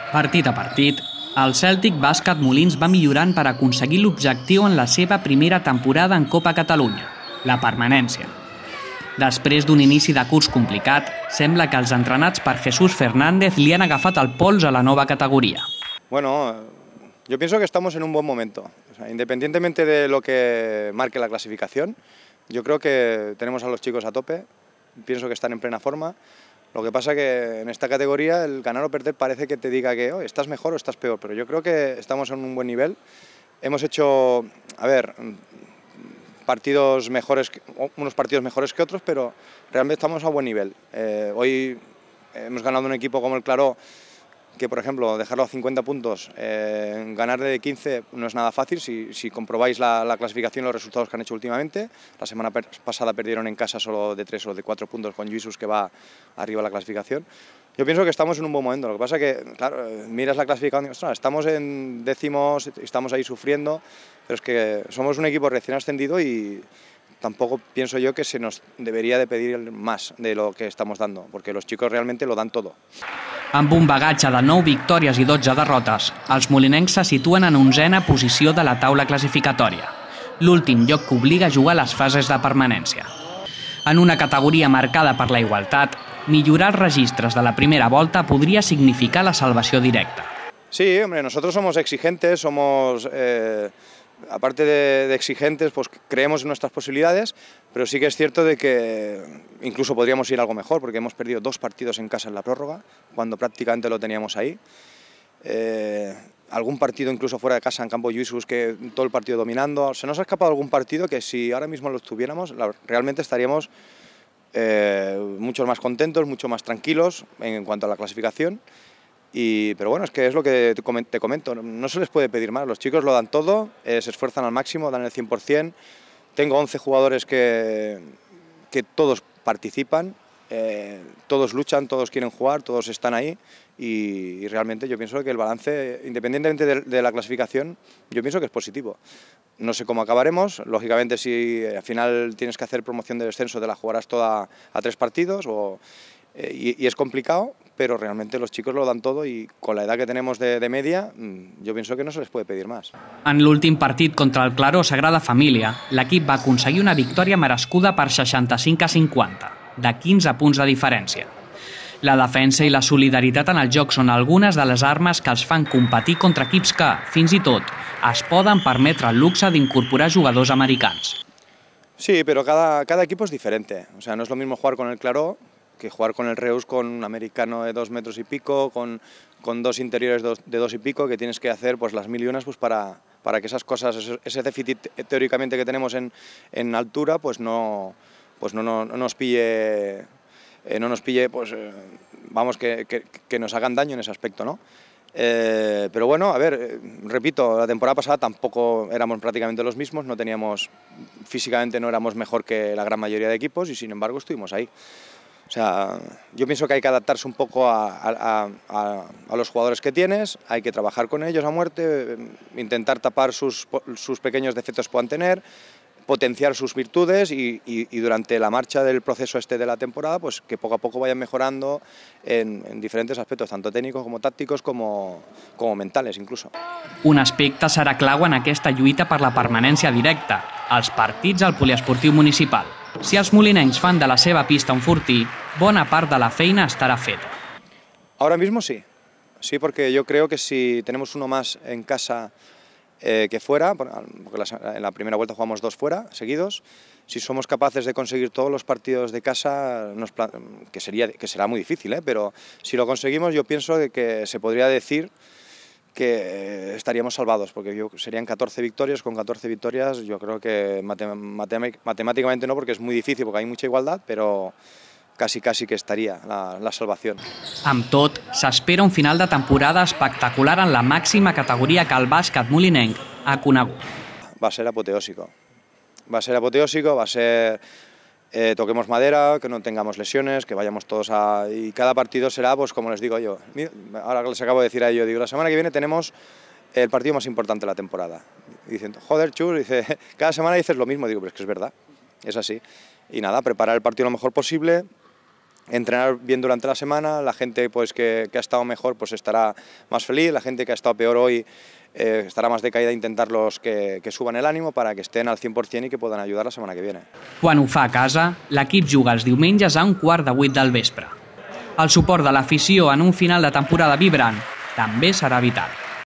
Partit a partit, el Cèltic Bàsquet Molins va millorant per aconseguir l'objectiu en la seva primera temporada en Copa Catalunya, la permanència. Després d'un inici de curs complicat, sembla que els entrenats per Jesús Fernández li han agafat el pols a la nova categoría. Bueno, yo pienso que estamos en un buen momento. O sea, independientemente de lo que marque la clasificación, yo creo que tenemos a los chicos a tope, pienso que están en plena forma. Lo que pasa que en esta categoría el ganar o perder parece que te diga que estás mejor o estás peor, pero yo creo que estamos en un buen nivel. Hemos hecho, unos partidos mejores que otros, pero realmente estamos a buen nivel. Hoy hemos ganado un equipo como el Claró, que por ejemplo dejarlo a 50 puntos, ganar de 15 no es nada fácil si comprobáis la clasificación y los resultados que han hecho últimamente. La semana pasada perdieron en casa solo de 3 o de 4 puntos con Jesús, que va arriba a la clasificación. Yo pienso que estamos en un buen momento, lo que pasa es que, claro, miras la clasificación, ostras, estamos en décimos, estamos ahí sufriendo, pero es que somos un equipo recién ascendido y tampoco pienso yo que se nos debería de pedir más de lo que estamos dando, porque los chicos realmente lo dan todo. Amb un bagatge de 9 victòries i 12 derrotes, els molinencs se situen en 11a posició de la taula classificatòria, l'últim lloc que obliga a jugar a les fases de permanència. En una categoria marcada per la igualtat, millorar els registres de la primera volta podria significar la salvació directa. Sí, hombre, nosotros somos exigentes, aparte de exigentes, pues creemos en nuestras posibilidades, pero sí que es cierto de que incluso podríamos ir algo mejor, porque hemos perdido 2 partidos en casa en la prórroga, cuando prácticamente lo teníamos ahí. Algún partido incluso fuera de casa en campo Jesús, que todo el partido dominando. Se nos ha escapado algún partido que si ahora mismo lo tuviéramos, realmente estaríamos mucho más contentos, mucho más tranquilos en cuanto a la clasificación. Pero bueno, es que es lo que te comento, no se les puede pedir más, los chicos lo dan todo, se esfuerzan al máximo, dan el 100%. Tengo 11 jugadores que todos participan, todos luchan, todos quieren jugar, todos están ahí y realmente yo pienso que el balance, independientemente de la clasificación, yo pienso que es positivo. No sé cómo acabaremos, lógicamente si al final tienes que hacer promoción de descenso te la jugarás toda a 3 partidos y es complicado, pero realmente los chicos lo dan todo y con la edad que tenemos de media, yo pienso que no se les puede pedir más. En l'últim partit contra el Claró Sagrada Família, l'equip va aconseguir una victòria merescuda per 65-50, de 15 punts de diferència. La defensa i la solidaritat en el joc són algunes de les armes que els fan competir contra equips que, fins i tot, es poden permetre el luxe d'incorporar jugadors americans. Sí, pero cada equipo es diferente. O sea, no es lo mismo jugar con el Claró que jugar con el Reus, con un americano de 2 metros y pico, con 2 interiores de 2 y pico, que tienes que hacer pues las mil y unas pues para que esas cosas, ese déficit teóricamente que tenemos en altura, pues no nos pille, pues vamos, que nos hagan daño en ese aspecto, ¿no? Pero bueno, a ver, repito, la temporada pasada tampoco éramos prácticamente los mismos, físicamente no éramos mejor que la gran mayoría de equipos y sin embargo estuvimos ahí. O sea, yo pienso que hay que adaptarse un poco a los jugadores que tienes, hay que trabajar con ellos a muerte, intentar tapar sus pequeños defectos que puedan tener, potenciar sus virtudes y durante la marcha del proceso de la temporada, pues que poco a poco vayan mejorando en diferentes aspectos, tanto técnicos como tácticos como mentales incluso. Un aspecte serà clau en aquesta lluita per la permanència directa, els partits al poliesportiu municipal. Si els molinencs fan de la seva pista un fortí, bona part de la feina estarà feta. Ahora mismo sí, porque yo creo que si tenemos uno más en casa que fuera, porque en la primera vuelta jugamos 2 fuera, seguidos, si somos capaces de conseguir todos los partidos de casa, que será muy difícil, pero si lo conseguimos yo pienso que se podría decir que estaríamos salvados, porque serían 14 victorias, con 14 victorias yo creo que matemáticamente no, porque es muy difícil, porque hay mucha igualdad, pero casi que estaria la salvació. Amb tot, s'espera un final de temporada espectacular en la màxima categoria que el bàsquet molinenc ha conegut. Va a ser apoteósico, va a ser toquemos madera, que no tengamos lesiones, que vayamos todos y cada partido será, pues como les digo yo, ahora que les acabo de decir a ellos, digo, la semana que viene tenemos el partido más importante de la temporada. Y dicen, joder, Chus, dice, cada semana dices lo mismo, digo, pero es que es verdad, es así. Y nada, preparar el partido lo mejor posible, entrenar bien durante la semana, la gente pues, que ha estado mejor pues, estará más feliz, la gente que ha estado peor hoy estarà més decaïda, intentar-los que suben el ánimo para que estén al 100% i que poden ajudar la setmana que viene. Quan ho fa a casa, l'equip juga els diumenges a 7:15 del vespre. El suport de l'afició en un final de temporada vibrant també serà vital.